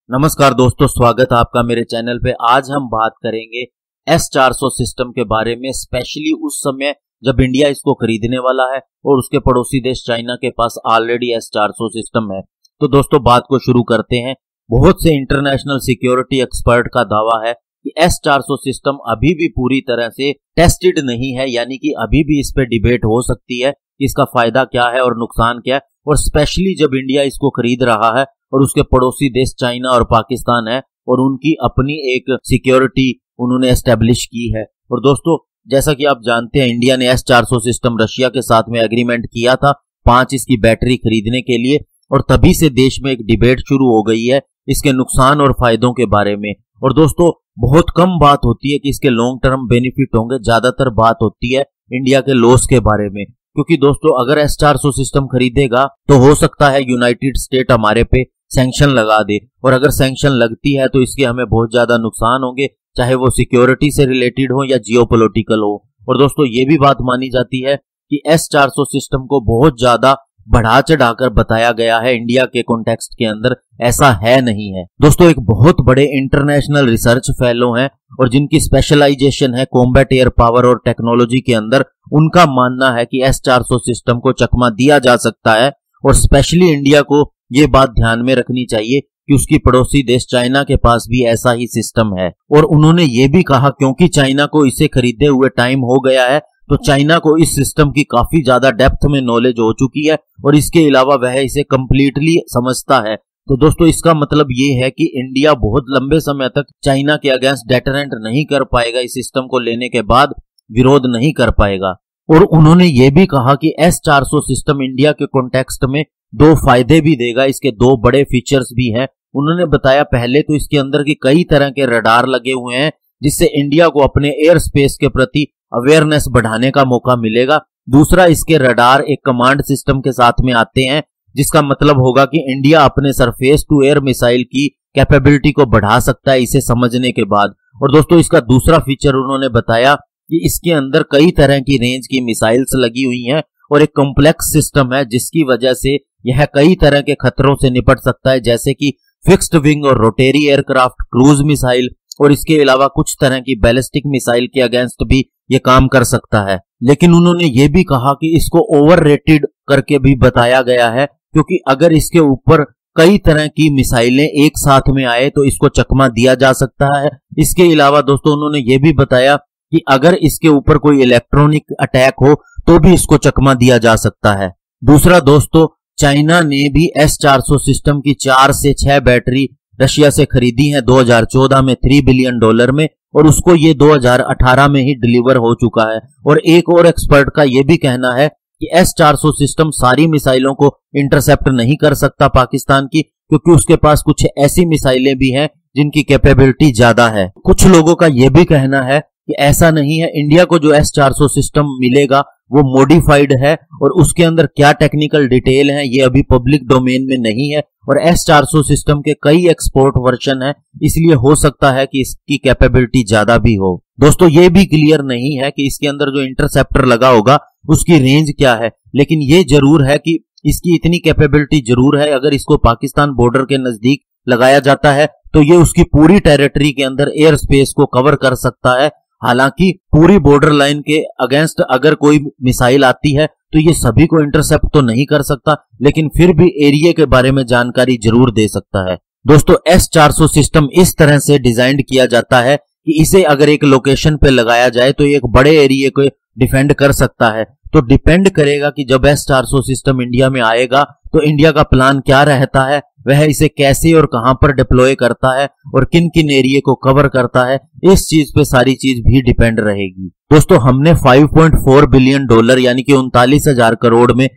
नमस्कार दोस्तों, स्वागत है आपका मेरे चैनल पे। आज हम बात करेंगे S-400 सिस्टम के बारे में, स्पेशली उस समय जब इंडिया इसको खरीदने वाला है और उसके पड़ोसी देश चाइना के पास ऑलरेडी S-400 सिस्टम है। तो दोस्तों बात को शुरू करते हैं। बहुत से इंटरनेशनल सिक्योरिटी एक्सपर्ट का दावा है कि S-400 सिस्टम अभी भी पूरी तरह से टेस्टेड नहीं है, यानी कि अभी भी इस पे डिबेट हो सकती है कि इसका फायदा क्या है और नुकसान क्या है। और स्पेशली जब इंडिया इसको खरीद रहा है और उसके पड़ोसी देश चाइना और पाकिस्तान है और उनकी अपनी एक सिक्योरिटी उन्होंने एस्टेब्लिश की है। और दोस्तों जैसा कि आप जानते हैं, इंडिया ने S-400 सिस्टम रशिया के साथ में एग्रीमेंट किया था 5 इसकी बैटरी खरीदने के लिए, और तभी से देश में एक डिबेट शुरू हो गई है इसके नुकसान और फायदों के बारे में। और दोस्तों बहुत कम बात होती है कि इसके लॉन्ग टर्म बेनिफिट होंगे, ज्यादातर बात होती है इंडिया के लॉस के बारे में। क्योंकि दोस्तों अगर S-400 सिस्टम खरीदेगा तो हो सकता है यूनाइटेड स्टेट हमारे पे सैंक्शन लगा दे, और अगर सैंक्शन लगती है तो इसके हमें बहुत ज्यादा नुकसान होंगे, चाहे वो सिक्योरिटी से रिलेटेड हो या जियोपॉलिटिकल हो। और दोस्तों ये भी बात मानी जाती है कि S-400 सिस्टम को बहुत ज्यादा बढ़ा चढ़ाकर बताया गया है इंडिया के कॉन्टेक्स्ट के अंदर, ऐसा है नहीं है। दोस्तों एक बहुत बड़े इंटरनेशनल रिसर्च फेलो हैं और जिनकी स्पेशलाइजेशन है कॉम्बैट एयर पावर और टेक्नोलॉजी के अंदर, उनका मानना है कि S-400 सिस्टम को चकमा दिया जा सकता है। और स्पेशली इंडिया को ये बात ध्यान में रखनी चाहिए कि उसकी पड़ोसी देश चाइना के पास भी ऐसा ही सिस्टम है। और उन्होंने ये भी कहा क्योंकि चाइना को इसे खरीदे हुए टाइम हो गया है, तो चाइना को इस सिस्टम की काफी ज्यादा डेप्थ में नॉलेज हो चुकी है और इसके अलावा वह इसे कंप्लीटली समझता है। तो दोस्तों इसका मतलब ये है कि इंडिया बहुत लंबे समय तक चाइना के अगेंस्ट डेटरेंट नहीं कर पाएगा, इस सिस्टम को लेने के बाद विरोध नहीं कर पाएगा। और उन्होंने ये भी कहा कि S-400 सिस्टम इंडिया के कॉन्टेक्स्ट में 2 फायदे भी देगा, इसके 2 बड़े फीचर्स भी हैं। उन्होंने बताया पहले तो इसके अंदर की कई तरह के रडार लगे हुए हैं जिससे इंडिया को अपने एयर स्पेस के प्रति अवेयरनेस बढ़ाने का मौका मिलेगा। दूसरा, इसके रडार एक कमांड सिस्टम के साथ में आते हैं, जिसका मतलब होगा कि इंडिया अपने सरफेस टू एयर मिसाइल की कैपेबिलिटी को बढ़ा सकता है इसे समझने के बाद। और दोस्तों इसका दूसरा फीचर उन्होंने बताया कि इसके अंदर कई तरह की रेंज की मिसाइल्स लगी हुई हैं और एक कॉम्प्लेक्स सिस्टम है जिसकी वजह से यह कई तरह के खतरों से निपट सकता है, जैसे कि फिक्स्ड विंग और रोटेरी एयरक्राफ्ट, क्रूज मिसाइल, और इसके अलावा कुछ तरह की बैलिस्टिक मिसाइल के अगेंस्ट भी ये काम कर सकता है। लेकिन उन्होंने ये भी कहा कि इसको ओवररेटेड करके भी बताया गया है, क्योंकि अगर इसके ऊपर कई तरह की मिसाइलें एक साथ में आए तो इसको चकमा दिया जा सकता है। इसके अलावा दोस्तों उन्होंने ये भी बताया कि अगर इसके ऊपर कोई इलेक्ट्रॉनिक अटैक हो तो भी इसको चकमा दिया जा सकता है। दूसरा दोस्तों, चाइना ने भी S-400 सिस्टम की 4 से 6 बैटरी रशिया से खरीदी है 2014 में $3 बिलियन में, और उसको ये 2018 में ही डिलीवर हो चुका है। और एक और एक्सपर्ट का ये भी कहना है कि S-400 सिस्टम सारी मिसाइलों को इंटरसेप्ट नहीं कर सकता पाकिस्तान की, क्योंकि उसके पास कुछ ऐसी मिसाइलें भी हैं जिनकी कैपेबिलिटी ज्यादा है। कुछ लोगों का ये भी कहना है कि ऐसा नहीं है, इंडिया को जो S-400 सिस्टम मिलेगा वो मॉडिफाइड है और उसके अंदर क्या टेक्निकल डिटेल है ये अभी पब्लिक डोमेन में नहीं है, और S-400 सिस्टम के कई एक्सपोर्ट वर्जन है, इसलिए हो सकता है कि इसकी कैपेबिलिटी ज्यादा भी हो। दोस्तों ये भी क्लियर नहीं है कि इसके अंदर जो इंटरसेप्टर लगा होगा उसकी रेंज क्या है, लेकिन ये जरूर है कि इसकी इतनी कैपेबिलिटी जरूर है, अगर इसको पाकिस्तान बॉर्डर के नजदीक लगाया जाता है तो ये उसकी पूरी टेरिटरी के अंदर एयर स्पेस को कवर कर सकता है। हालांकि पूरी बॉर्डर लाइन के अगेंस्ट अगर कोई मिसाइल आती है तो ये सभी को इंटरसेप्ट तो नहीं कर सकता, लेकिन फिर भी एरिया के बारे में जानकारी जरूर दे सकता है। दोस्तों S-400 सिस्टम इस तरह से डिजाइन किया जाता है कि इसे अगर एक लोकेशन पे लगाया जाए तो एक बड़े एरिया को डिफेंड कर सकता है। तो डिपेंड करेगा कि जब S-400 सिस्टम इंडिया में आएगा तो इंडिया का प्लान क्या रहता है, वह इसे कैसे और कहां पर डिप्लॉय करता है और किन किन एरिया को कवर करता है, इस चीज पे सारी चीज भी डिपेंड रहेगी। दोस्तों हमने $5.4 बिलियन यानी कि 39,000 करोड़ में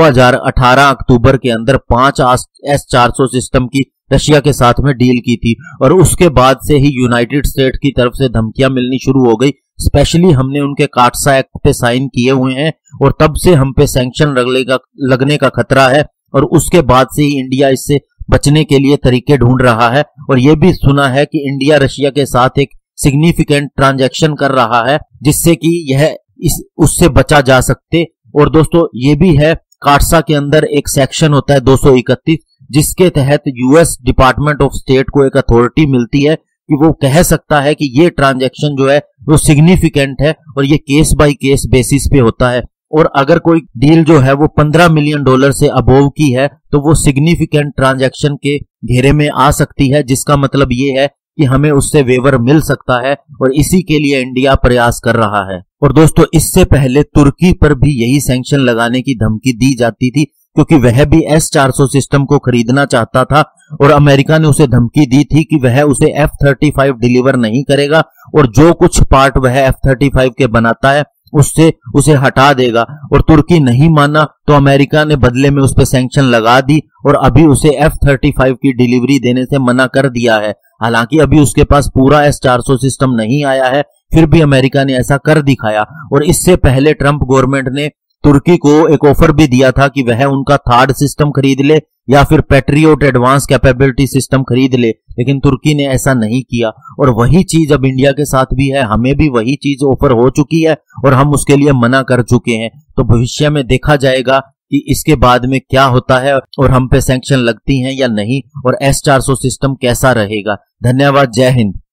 2018 अक्टूबर के अंदर 5 S-400 सिस्टम की रशिया के साथ में डील की थी, और उसके बाद से ही यूनाइटेड स्टेट की तरफ से धमकियां मिलनी शुरू हो गई। स्पेशली हमने उनके काटसा एक्ट पे साइन किए हुए हैं और तब से हम पे सैंक्शन लगने का खतरा है, और उसके बाद से ही इंडिया इससे बचने के लिए तरीके ढूंढ रहा है। और यह भी सुना है कि इंडिया रशिया के साथ एक सिग्निफिकेंट ट्रांजैक्शन कर रहा है जिससे कि यह उससे बचा जा सकते। और दोस्तों ये भी है, काटसा के अंदर एक सेक्शन होता है 231, जिसके तहत यूएस डिपार्टमेंट ऑफ स्टेट को एक अथॉरिटी मिलती है कि वो कह सकता है कि ये ट्रांजैक्शन जो है वो सिग्निफिकेंट है और ये केस बाय केस बेसिस पे होता है। और अगर कोई डील जो है वो $15 मिलियन से अबोव की है तो वो सिग्निफिकेंट ट्रांजैक्शन के घेरे में आ सकती है, जिसका मतलब ये है कि हमें उससे वेवर मिल सकता है और इसी के लिए इंडिया प्रयास कर रहा है। और दोस्तों, इससे पहले तुर्की पर भी यही सैंक्शन लगाने की धमकी दी जाती थी, क्योंकि वह भी S-400 सिस्टम को खरीदना चाहता था और अमेरिका ने उसे धमकी दी थी कि वह उसे F-35 डिलीवर नहीं करेगा और जो कुछ पार्ट वह F-35 के बनाता है उससे उसे हटा देगा। और तुर्की नहीं माना तो अमेरिका ने बदले में उस पर सैंक्शन लगा दी और अभी उसे F-35 की डिलीवरी देने से मना कर दिया है। हालांकि अभी उसके पास पूरा S-400 सिस्टम नहीं आया है, फिर भी अमेरिका ने ऐसा कर दिखाया। और इससे पहले ट्रंप गवर्नमेंट ने तुर्की को एक ऑफर भी दिया था कि वह उनका थर्ड सिस्टम खरीद ले या फिर पैट्रियोट एडवांस कैपेबिलिटी सिस्टम खरीद ले, लेकिन तुर्की ने ऐसा नहीं किया। और वही चीज अब इंडिया के साथ भी है, हमें भी वही चीज ऑफर हो चुकी है और हम उसके लिए मना कर चुके हैं। तो भविष्य में देखा जाएगा कि इसके बाद में क्या होता है और हम पे सैंक्शन लगती हैं या नहीं और S-400 सिस्टम कैसा रहेगा। धन्यवाद, जय हिंद।